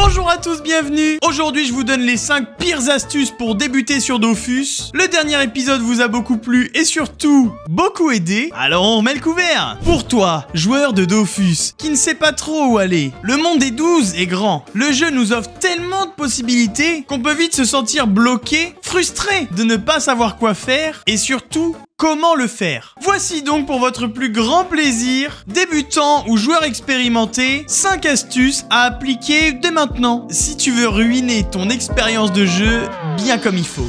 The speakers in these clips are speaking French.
Bonjour à tous, bienvenue. Aujourd'hui je vous donne les 5 pires astuces pour débuter sur Dofus. Le dernier épisode vous a beaucoup plu et surtout beaucoup aidé. Alors on remet le couvert. Pour toi, joueur de Dofus, qui ne sait pas trop où aller, le monde des 12 est grand. Le jeu nous offre tellement de possibilités qu'on peut vite se sentir bloqué, frustré de ne pas savoir quoi faire et surtout comment le faire. Voici donc pour votre plus grand plaisir, débutant ou joueur expérimenté, 5 astuces à appliquer dès maintenant si tu veux ruiner ton expérience de jeu bien comme il faut.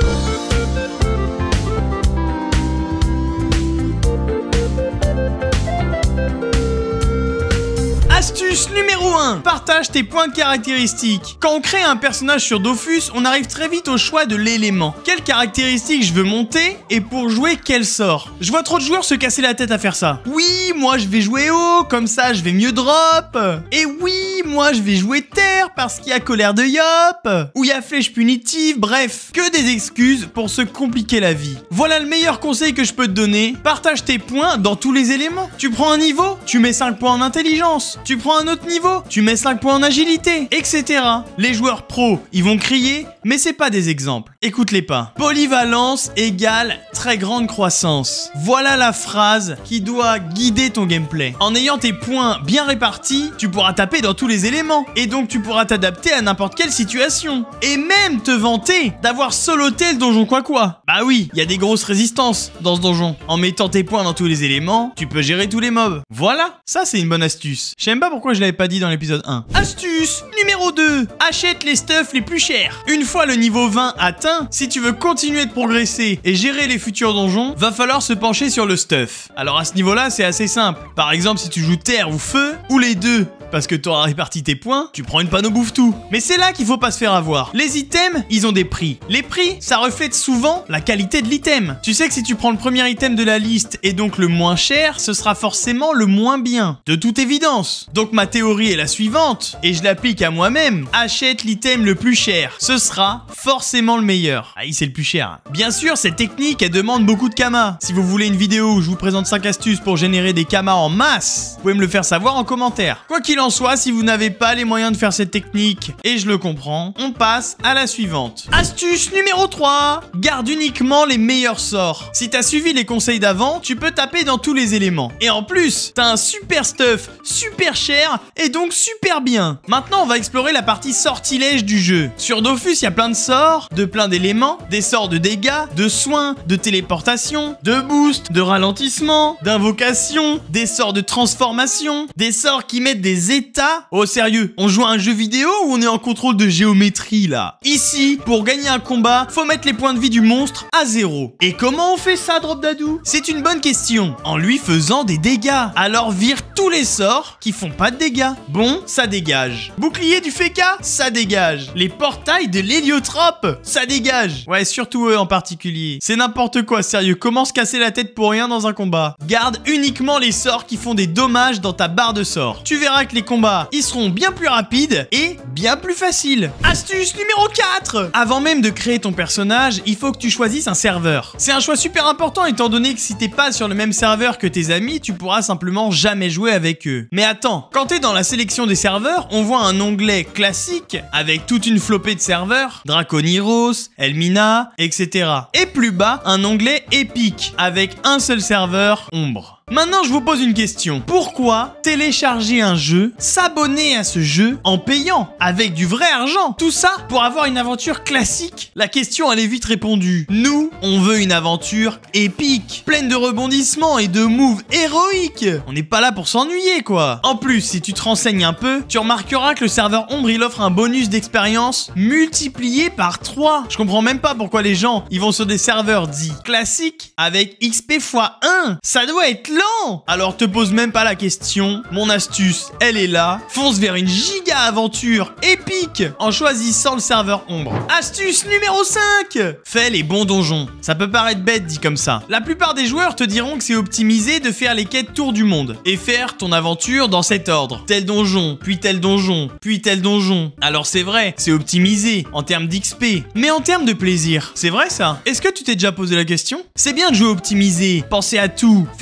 Astuce numéro 1, partage tes points de caractéristiques. Quand on crée un personnage sur Dofus, on arrive très vite au choix de l'élément. Quelles caractéristiques je veux monter et pour jouer quel sort. Je vois trop de joueurs se casser la tête à faire ça. Oui, moi je vais jouer haut, comme ça je vais mieux drop. Et oui, moi je vais jouer terre parce qu'il y a colère de Yop. Ou il y a flèche punitive, bref. Que des excuses pour se compliquer la vie. Voilà le meilleur conseil que je peux te donner. Partage tes points dans tous les éléments. Tu prends un niveau, tu mets 5 points en intelligence. Tu prends un autre niveau, tu mets 5 points en agilité, etc. Les joueurs pros, ils vont crier, mais c'est pas des exemples. Écoute-les pas. Polyvalence égale très grande croissance. Voilà la phrase qui doit guider ton gameplay. En ayant tes points bien répartis, tu pourras taper dans tous les éléments. Et donc tu pourras t'adapter à n'importe quelle situation. Et même te vanter d'avoir soloté le donjon quoi. Bah oui, il y a des grosses résistances dans ce donjon. En mettant tes points dans tous les éléments, tu peux gérer tous les mobs. Voilà, ça c'est une bonne astuce. Je sais même pas pourquoi je l'avais pas dit dans l'épisode 1. Astuce numéro 2. Achète les stuffs les plus chers. Une fois le niveau 20 atteint, si tu veux continuer de progresser et gérer les futurs donjons, va falloir se pencher sur le stuff. Alors à ce niveau-là, c'est assez simple. Par exemple, si tu joues terre ou feu, ou les deux, parce que tu auras réparti tes points, tu prends une panneau bouffe-tout. Mais c'est là qu'il faut pas se faire avoir. Les items, ils ont des prix. Les prix, ça reflète souvent la qualité de l'item. Tu sais que si tu prends le premier item de la liste et donc le moins cher, ce sera forcément le moins bien. De toute évidence. Donc ma théorie est la suivante, et je l'applique à moi-même. Achète l'item le plus cher. Ce sera forcément le meilleur. Ah, c'est le plus cher. Bien sûr, cette technique, elle demande beaucoup de kamas. Si vous voulez une vidéo où je vous présente 5 astuces pour générer des kamas en masse, vous pouvez me le faire savoir en commentaire. Quoi qu'il en soit, si vous n'avez pas les moyens de faire cette technique, et je le comprends, on passe à la suivante. Astuce numéro 3. Garde uniquement les meilleurs sorts. Si t'as suivi les conseils d'avant, tu peux taper dans tous les éléments. Et en plus, t'as un super stuff, super cher, et donc super bien. Maintenant, on va explorer la partie sortilège du jeu. Sur Dofus, il y a plein de sorts, de plein d'éléments, des sorts de dégâts, de soins, de téléportation, de boost, de ralentissement, d'invocation, des sorts de transformation, des sorts qui mettent des états. Oh sérieux, on joue à un jeu vidéo ou on est en contrôle de géométrie là? Ici, pour gagner un combat, faut mettre les points de vie du monstre à 0. Et comment on fait ça, Drop Dadou? C'est une bonne question. En lui faisant des dégâts. Alors vire tous les sorts qui font pas de dégâts. Bon, ça dégage. Bouclier du Feka, ça dégage. Les portails de l'héliotrope, ça dégage. Ouais, surtout eux en particulier. C'est n'importe quoi, sérieux. Comment se casser la tête pour rien dans un combat? Garde uniquement les sorts qui font des dommages dans ta barre de sorts. Tu verras que les combats, ils seront bien plus rapides et bien plus faciles. Astuce numéro 4. Avant même de créer ton personnage, il faut que tu choisisses un serveur. C'est un choix super important étant donné que si t'es pas sur le même serveur que tes amis, tu pourras simplement jamais jouer avec eux. Mais attends, quand t'es dans la sélection des serveurs, on voit un onglet classique avec toute une flopée de serveurs, Draconiros, Elmina, etc. Et plus bas, un onglet épique avec un seul serveur, Ombre. Maintenant, je vous pose une question. Pourquoi télécharger un jeu, s'abonner à ce jeu en payant avec du vrai argent? Tout ça pour avoir une aventure classique? La question, elle est vite répondue. Nous, on veut une aventure épique, pleine de rebondissements et de moves héroïques. On n'est pas là pour s'ennuyer, quoi. En plus, si tu te renseignes un peu, tu remarqueras que le serveur Ombre, il offre un bonus d'expérience multiplié par 3. Je comprends même pas pourquoi les gens, ils vont sur des serveurs dits classiques avec XP x 1. Ça doit être lent. Alors te pose même pas la question, mon astuce, elle est là. Fonce vers une giga aventure épique en choisissant le serveur Ombre. Astuce numéro 5. Fais les bons donjons. Ça peut paraître bête dit comme ça. La plupart des joueurs te diront que c'est optimisé de faire les quêtes tour du monde et faire ton aventure dans cet ordre. Tel donjon, puis tel donjon, puis tel donjon. Alors c'est vrai, c'est optimisé en termes d'XP, mais en termes de plaisir, c'est vrai ça? Est-ce que tu t'es déjà posé la question? C'est bien de jouer optimisé, penser à tout, faire des tableaux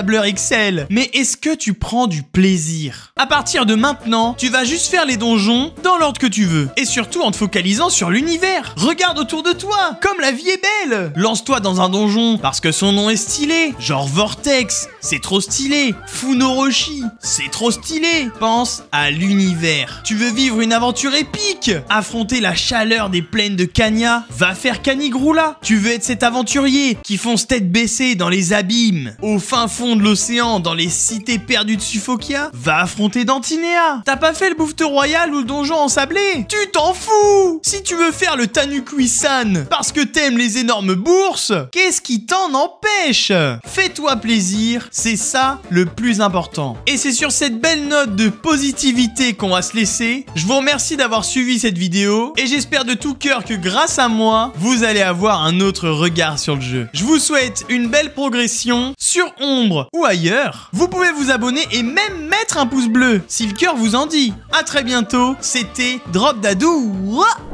tableur Excel. Mais est-ce que tu prends du plaisir? À partir de maintenant, tu vas juste faire les donjons dans l'ordre que tu veux. Et surtout en te focalisant sur l'univers. Regarde autour de toi, comme la vie est belle. Lance-toi dans un donjon parce que son nom est stylé. Genre Vortex, c'est trop stylé. Funoroshi, c'est trop stylé. Pense à l'univers. Tu veux vivre une aventure épique? Affronter la chaleur des plaines de Kanya? Va faire Kanigroula. Tu veux être cet aventurier qui fonce tête baissée dans les abîmes, au fin fond de l'océan, dans les cités perdues de Suffokia? Va affronter Dantinéa. T'as pas fait le bouffeteur royal ou le donjon ensablé? Tu t'en fous. Si tu veux faire le Tanukui-san parce que t'aimes les énormes bourses, qu'est-ce qui t'en empêche? Fais-toi plaisir, c'est ça le plus important. Et c'est sur cette belle note de positivité qu'on va se laisser. Je vous remercie d'avoir suivi cette vidéo et j'espère de tout cœur que grâce à moi, vous allez avoir un autre regard sur le jeu. Je vous souhaite une belle progression sur Ombre ou ailleurs. Vous pouvez vous abonner et même mettre un pouce bleu si le cœur vous en dit. À très bientôt, c'était Drop Dadou.